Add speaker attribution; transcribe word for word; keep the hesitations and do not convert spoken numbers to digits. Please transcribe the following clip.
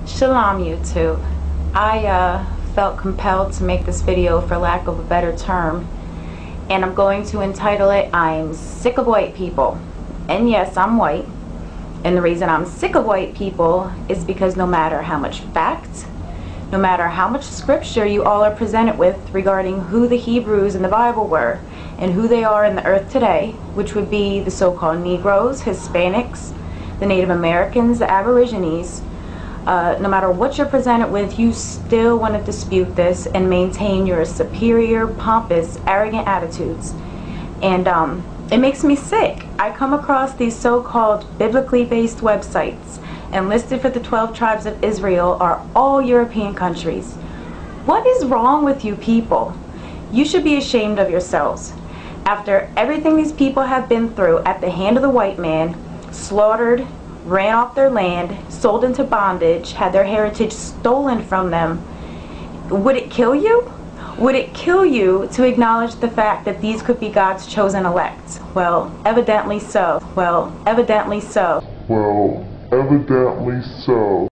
Speaker 1: Shalom YouTube. I uh, felt compelled to make this video, for lack of a better term, and I'm going to entitle it I'm Sick of White People. And yes, I'm white, and the reason I'm sick of white people is because no matter how much fact, no matter how much scripture you all are presented with regarding who the Hebrews in the Bible were and who they are in the earth today, which would be the so-called Negroes, Hispanics, the Native Americans, the Aborigines, Uh, no matter what you're presented with, you still want to dispute this and maintain your superior, pompous, arrogant attitudes. And um, it makes me sick. I come across these so-called biblically based websites, and listed for the twelve tribes of Israel are all European countries. What is wrong with you people? You should be ashamed of yourselves. After everything these people have been through at the hand of the white man, slaughtered, ran off their land, sold into bondage, had their heritage stolen from them, would it kill you? Would it kill you to acknowledge the fact that these could be God's chosen elect? Well, evidently so. Well, evidently so.
Speaker 2: Well, evidently so.